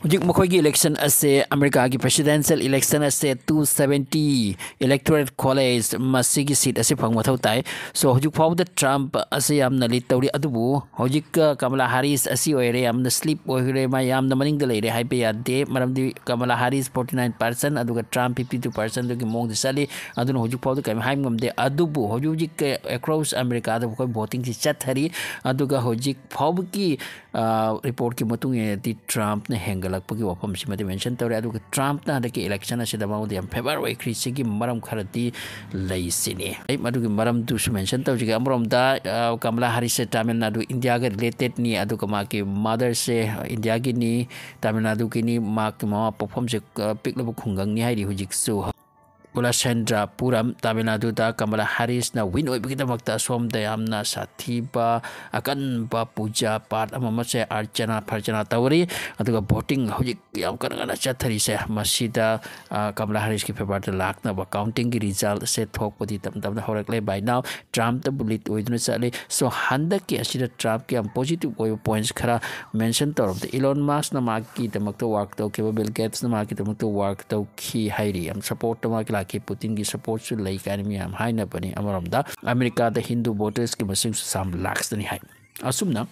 Ujik Mokogi election as a America presidential election as a 270 electoral college Masigi seat as a Pangmatautai. So Hojuk found the Trump as a Yam Nalitori Adubu, Hojik Kamala Harris as you am the sleep or Mayam the morning the lady Hypea day, Madam Kamala Harris 49%, Aduga Trump 52% looking among the Sally, I don't know Hojuk Powder came home the Adubu, Hojik across America, the voting is Chatari, Aduga Hojik Powki report Kimatung the Trump hengalakpagi wafam simati mention tawre adu Trump na hadaki election asida mawdi am February krisigi maram kharati laisini ai madugi maram du mention tawji ga amrom da Kamala Harris se Tamil Nadu India ga related ni adu kama ki mother se India gi ni Tamil Nadu ki ni ma ki ma perform se pick lo khungang ni hairi hujik su Ulashendra Puram Tamil Nadu da Kamala Harris na win oibigita magta som dayamna sathiba akan ba puja part amama se archana pharchana tawri aduga voting hojik yam kana chathari se masida Kamala Harris ki favor da lakna ba counting ki result se thokpadi tam horakle by now Trump the bullet oiduna chale so handa ki asida Trump ki am positive points khara mention tor of the Elon Musk na maki tamakto work to ke Bill Gates na maki tamakto work to ki hairi am support to maki ke Putin ki support su lai kanimi am haina pani amaramda America the Hindu voters ki masing sam lakhs ni hai asumna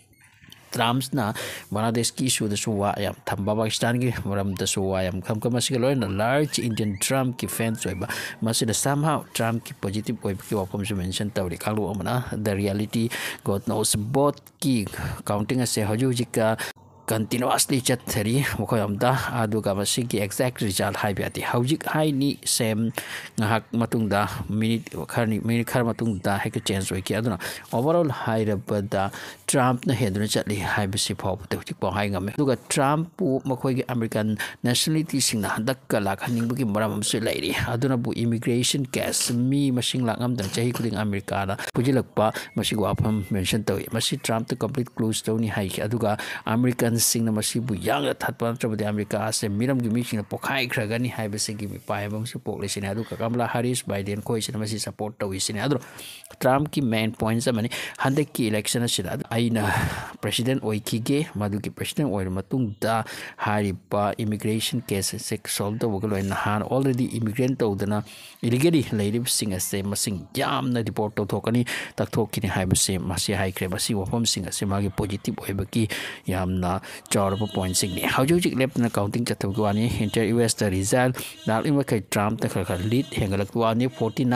Trump's na Bangladesh ki issue the suwa ayam thamba Pakistan ki maram the suwa ayam kam masih loin large Indian Trump ki fans oiba masih the somehow Trump ki positive oib ki wapam su mention tawri kalu amana the reality God knows both ki counting as a hoju jika continuously chat thari mokoyamda aduga masigi exact result haibiati haujik hai ni same ngahak matungda minute khar matungda hek change oi ki aduna overall high rabada Trump na heduna chatli haibisi phaw tawjik paw hai ngame aduga Trump pu mokoigi American nationality singna handak kala khaning bugi maram amse lairi aduna bu immigration case mi masing langam dang chahi kuding America da pujilakpa masig wafam mention tawi masi Trump to complete close tawni hai aduga American sing na masibu yang thatpa trabadi America se miram gi mixing pokhai khragani haibe se gi pai bang su pok lesine adu Kamala Harris Biden koi se masi support tawi sine adu Trump ki main points amani handak ki election sida aina president oikige madu ki president oir matung da haripa immigration case se solve to bogalo in han already immigrant to dana illegally lairib sing ase masing yam na report to thokani tak thokini haibe se masi hai kre masi wafam sing ase magi positive oibaki yamna chawrapa point sing ni haujik lep na counting chatawani inter US the result dal in kai Trump ta khar lead hengalaktuani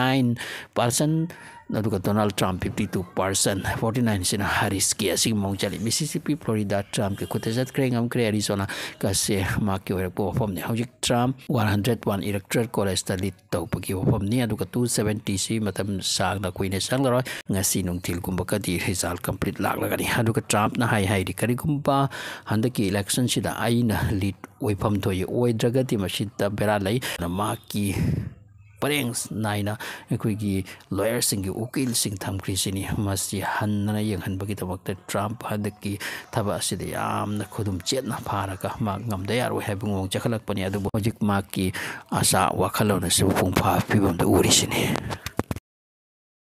49% aduga Donald Trump 52% 49 sina Harris ki asing mongchali Mississippi Florida Trump ke khutazat krengam kre Arizona ka se maki ora po form ni haujik Trump 101 electoral college ta lead to pagi form ni aduga 270 si matam sang na kuine sang la ngasi nung til kumba ka di result complete lag lagani aduga Trump na hai di kari kumba handaki election sida aina lead oifam thoi oi dragati masita bera lai na maki parengs naina ekoigi lawyer singi ukil sing tham krisini masi hanna yang han bagi tabak Trump hadaki thaba asida yamna khudum chetna pharaka ma ngamda yaro hebung chakhalak pani adu hojik maki asa wakhalona su phungpha pibam da urisini